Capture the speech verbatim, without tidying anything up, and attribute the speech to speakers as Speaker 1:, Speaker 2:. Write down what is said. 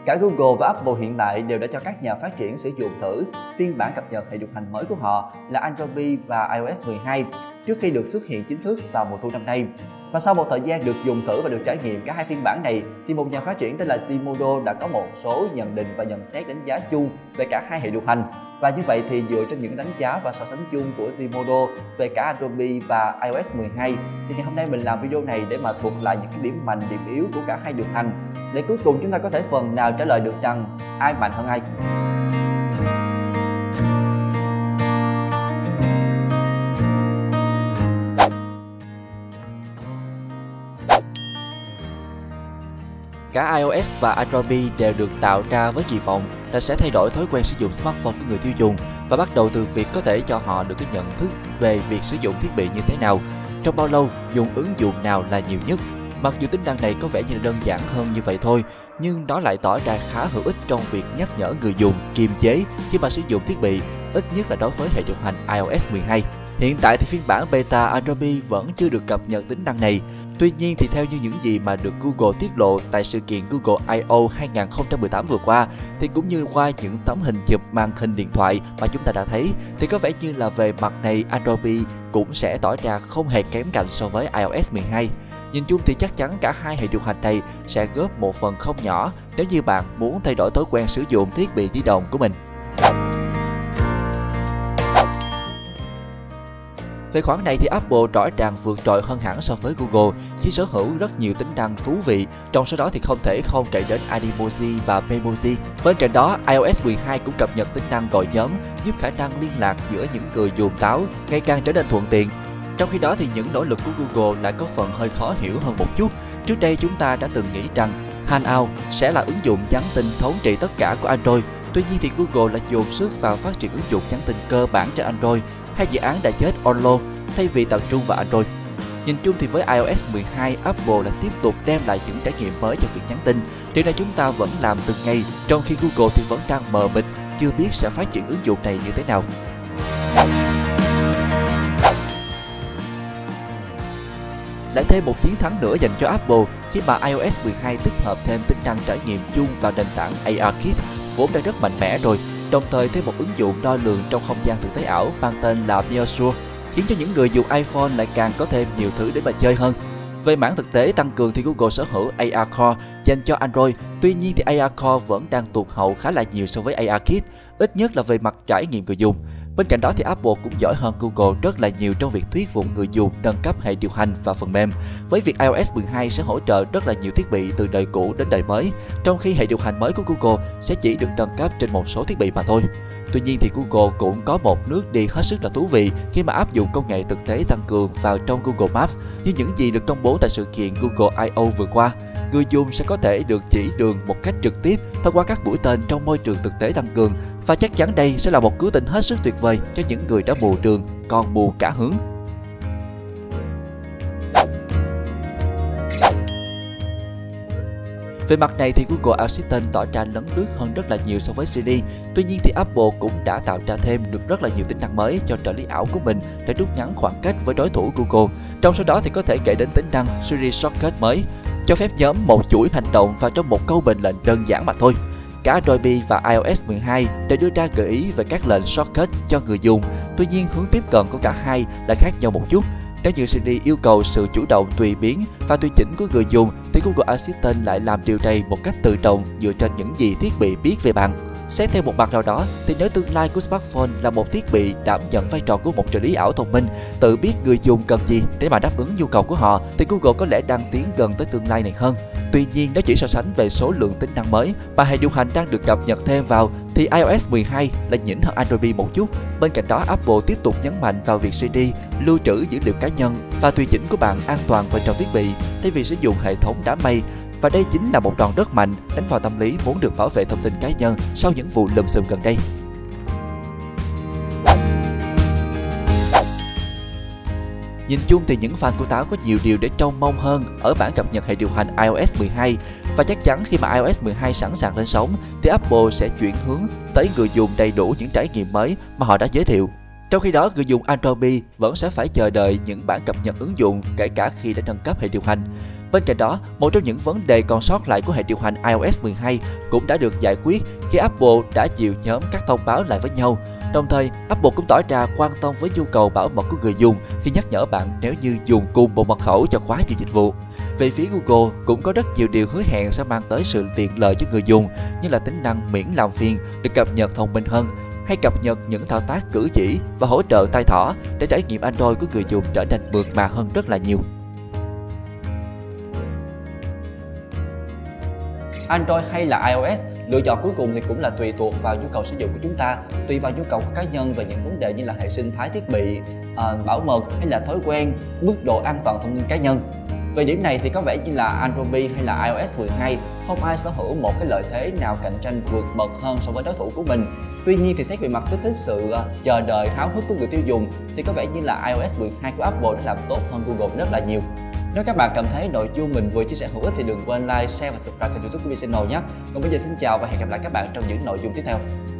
Speaker 1: Cả Google và Apple hiện tại đều đã cho các nhà phát triển sử dụng thử phiên bản cập nhật hệ điều hành mới của họ là Android Pie và i O S mười hai trước khi được xuất hiện chính thức vào mùa thu năm nay. Và sau một thời gian được dùng thử và được trải nghiệm cả hai phiên bản này, thì một nhà phát triển tên là Zimodo đã có một số nhận định và nhận xét đánh giá chung về cả hai hệ điều hành. Và như vậy thì dựa trên những đánh giá và so sánh chung của Zimodo về cả Android Pie và i O S mười hai, thì ngày hôm nay mình làm video này để mà thuật lại những cái điểm mạnh, điểm yếu của cả hai điều hành, để cuối cùng chúng ta có thể phần nào trả lời được rằng ai mạnh hơn ai. Cả iOS và Android Pie đều được tạo ra với kỳ vọng là sẽ thay đổi thói quen sử dụng smartphone của người tiêu dùng và bắt đầu từ việc có thể cho họ được cái nhận thức về việc sử dụng thiết bị như thế nào, trong bao lâu, dùng ứng dụng nào là nhiều nhất. Mặc dù tính năng này có vẻ như đơn giản hơn như vậy thôi, nhưng nó lại tỏ ra khá hữu ích trong việc nhắc nhở người dùng kiềm chế khi mà sử dụng thiết bị, ít nhất là đối với hệ điều hành i O S mười hai. Hiện tại thì phiên bản beta Android Pie vẫn chưa được cập nhật tính năng này. Tuy nhiên thì theo như những gì mà được Google tiết lộ tại sự kiện Google I O hai không một tám vừa qua, thì cũng như qua những tấm hình chụp màn hình điện thoại mà chúng ta đã thấy, thì có vẻ như là về mặt này Android Pie cũng sẽ tỏ ra không hề kém cạnh so với i O S mười hai. Nhìn chung thì chắc chắn cả hai hệ điều hành này sẽ góp một phần không nhỏ nếu như bạn muốn thay đổi thói quen sử dụng thiết bị di động của mình. Về khoản này thì Apple rõ ràng vượt trội hơn hẳn so với Google khi sở hữu rất nhiều tính năng thú vị, trong số đó thì không thể không kể đến Animoji và Memoji. Bên cạnh đó, i O S mười hai cũng cập nhật tính năng gọi nhóm, giúp khả năng liên lạc giữa những người dùng táo ngày càng trở nên thuận tiện. Trong khi đó thì những nỗ lực của Google lại có phần hơi khó hiểu hơn một chút. Trước đây chúng ta đã từng nghĩ rằng Hangout sẽ là ứng dụng nhắn tin thống trị tất cả của Android. Tuy nhiên thì Google lại dồn sức vào phát triển ứng dụng nhắn tin cơ bản trên Android, hay dự án đã chết Onlo thay vì tập trung vào Android. Nhìn chung thì với i O S mười hai, Apple lại tiếp tục đem lại những trải nghiệm mới cho việc nhắn tin. Điều này chúng ta vẫn làm từng ngày, trong khi Google thì vẫn đang mờ mịt, chưa biết sẽ phát triển ứng dụng này như thế nào. Lại thêm một chiến thắng nữa dành cho Apple khi mà i O S mười hai tích hợp thêm tính năng trải nghiệm chung vào nền tảng A R Kit vốn đã rất mạnh mẽ rồi, đồng thời thêm một ứng dụng đo lường trong không gian thực tế ảo mang tên là Measure, khiến cho những người dùng iPhone lại càng có thêm nhiều thứ để mà chơi hơn. Về mảng thực tế tăng cường thì Google sở hữu A R Core dành cho Android, tuy nhiên thì A R Core vẫn đang tụt hậu khá là nhiều so với A R Kit, ít nhất là về mặt trải nghiệm người dùng. Bên cạnh đó thì Apple cũng giỏi hơn Google rất là nhiều trong việc thuyết phục người dùng nâng cấp hệ điều hành và phần mềm, với việc i O S mười hai sẽ hỗ trợ rất là nhiều thiết bị từ đời cũ đến đời mới, trong khi hệ điều hành mới của Google sẽ chỉ được nâng cấp trên một số thiết bị mà thôi. Tuy nhiên thì Google cũng có một nước đi hết sức là thú vị khi mà áp dụng công nghệ thực tế tăng cường vào trong Google Maps, như những gì được công bố tại sự kiện Google I O vừa qua. Người dùng sẽ có thể được chỉ đường một cách trực tiếp thông qua các mũi tên trong môi trường thực tế tăng cường, và chắc chắn đây sẽ là một cứu tinh hết sức tuyệt vời cho những người đã mù đường còn mù cả hướng. Về mặt này thì Google Assistant tỏ ra lấn lướt hơn rất là nhiều so với Siri. Tuy nhiên thì Apple cũng đã tạo ra thêm được rất là nhiều tính năng mới cho trợ lý ảo của mình để rút ngắn khoảng cách với đối thủ Google. Trong số đó thì có thể kể đến tính năng Siri Shortcut mới, cho phép nhóm một chuỗi hành động vào trong một câu mệnh lệnh đơn giản mà thôi. Cả Android Pie và i O S mười hai đều đưa ra gợi ý về các lệnh shortcut cho người dùng. Tuy nhiên hướng tiếp cận của cả hai lại khác nhau một chút. Nếu như Siri yêu cầu sự chủ động tùy biến và tùy chỉnh của người dùng, thì Google Assistant lại làm điều này một cách tự động dựa trên những gì thiết bị biết về bạn. Xét theo một mặt nào đó, thì nếu tương lai của smartphone là một thiết bị đảm nhận vai trò của một trợ lý ảo thông minh, tự biết người dùng cần gì để mà đáp ứng nhu cầu của họ, thì Google có lẽ đang tiến gần tới tương lai này hơn. Tuy nhiên, nếu chỉ so sánh về số lượng tính năng mới mà hệ điều hành đang được cập nhật thêm vào, thì i O S mười hai lại nhỉnh hơn Android Pie một chút. Bên cạnh đó, Apple tiếp tục nhấn mạnh vào việc Siri lưu trữ dữ liệu cá nhân và tùy chỉnh của bạn an toàn bên trong thiết bị, thay vì sử dụng hệ thống đám mây. Và đây chính là một đòn rất mạnh đánh vào tâm lý muốn được bảo vệ thông tin cá nhân sau những vụ lùm xùm gần đây. Nhìn chung thì những fan của táo có nhiều điều để trông mong hơn ở bản cập nhật hệ điều hành i O S mười hai, và chắc chắn khi mà i O S mười hai sẵn sàng lên sóng thì Apple sẽ chuyển hướng tới người dùng đầy đủ những trải nghiệm mới mà họ đã giới thiệu. Trong khi đó, người dùng Android Pie vẫn sẽ phải chờ đợi những bản cập nhật ứng dụng kể cả khi đã nâng cấp hệ điều hành. Bên cạnh đó, một trong những vấn đề còn sót lại của hệ điều hành i O S mười hai cũng đã được giải quyết khi Apple đã chịu nhóm các thông báo lại với nhau. Đồng thời, Apple cũng tỏ ra quan tâm với nhu cầu bảo mật của người dùng khi nhắc nhở bạn nếu như dùng cùng một mật khẩu cho quá nhiều dịch vụ. Về phía Google cũng có rất nhiều điều hứa hẹn sẽ mang tới sự tiện lợi cho người dùng, như là tính năng miễn làm phiền, được cập nhật thông minh hơn, hay cập nhật những thao tác cử chỉ và hỗ trợ tay thỏ để trải nghiệm Android của người dùng trở nên mượt mà hơn rất là nhiều. Android hay là iOS, lựa chọn cuối cùng thì cũng là tùy thuộc vào nhu cầu sử dụng của chúng ta, tùy vào nhu cầu của cá nhân về những vấn đề như là hệ sinh thái thiết bị, uh, bảo mật hay là thói quen, mức độ an toàn thông tin cá nhân. Về điểm này thì có vẻ như là Android hay là i O S mười hai không ai sở hữu một cái lợi thế nào cạnh tranh vượt bậc hơn so với đối thủ của mình. Tuy nhiên thì xét về mặt kích thích sự uh, chờ đợi háo hức của người tiêu dùng thì có vẻ như là i O S mười hai của Apple đã làm tốt hơn Google rất là nhiều. Nếu các bạn cảm thấy nội dung mình vừa chia sẻ hữu ích thì đừng quên like, share và subscribe kênh YouTube của VietChannel nhé. Còn bây giờ xin chào và hẹn gặp lại các bạn trong những nội dung tiếp theo.